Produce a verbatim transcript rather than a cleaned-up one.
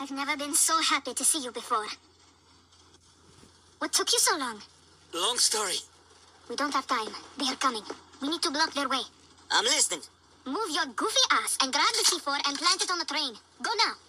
I've never been so happy to see you before. What took you so long? Long story. We don't have time. They are coming. We need to block their way. I'm listening. Move your goofy ass and grab the C four and plant it on the train. Go now.